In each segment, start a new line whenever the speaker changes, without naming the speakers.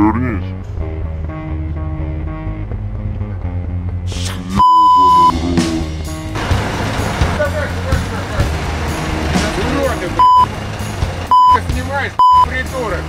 Вернись.
Уроды, ты снимаешь, придурок.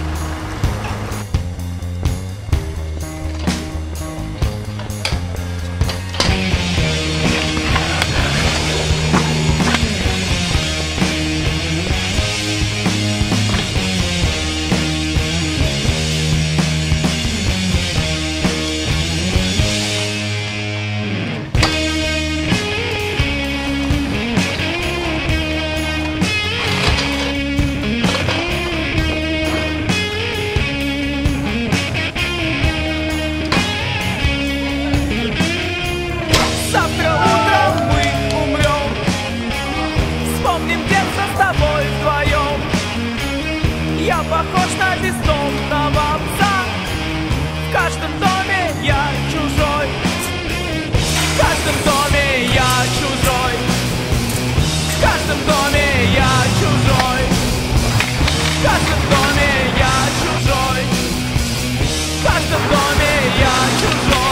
Я похож на бездомного пса. В каждом доме я чужой. В каждом доме я чужой. В каждом доме я чужой. В каждом доме я чужой. В каждом доме я чужой.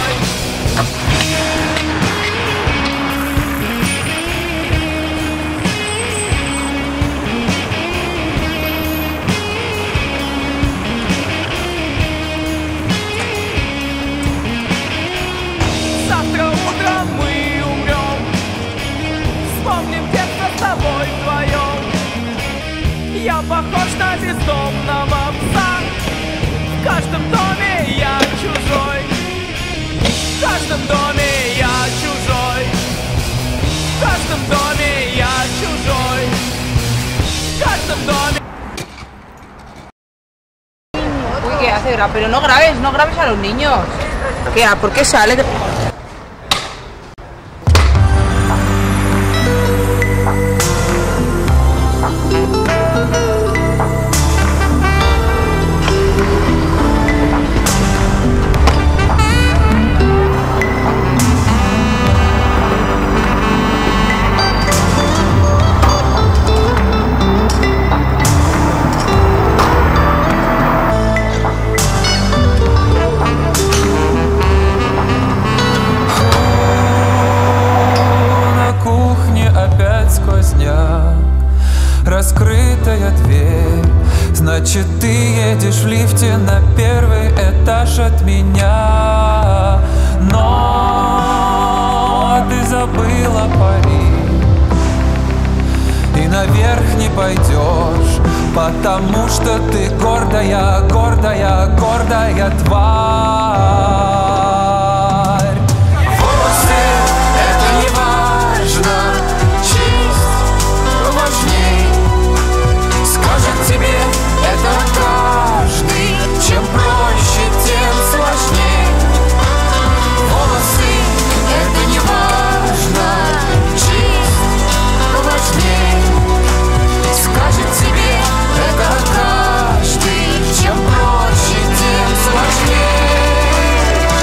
Завтра утром мы умрем. Вспомним детство с тобой вдвоем. Я похож на бездомного пса. В каждом доме я чужой. В каждом доме я чужой. В каждом доме я чужой. В каждом доме.
Uy, ¿qué hace? Pero no grabes a los niños. ¿Qué? ¿Por qué sale?
Раскрытая дверь, значит, ты едешь в лифте на первый этаж от меня. Но ты забыла пари и наверх не пойдешь, потому что ты гордая, гордая, гордая тварь. Волосы — это не важно, скажет тебе это каждый. Чем проще, тем сложнее. Волосы — это не важно, честь важнее. Скажет тебе это каждый. Чем проще, тем сложнее.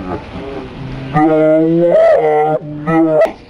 Да ладно.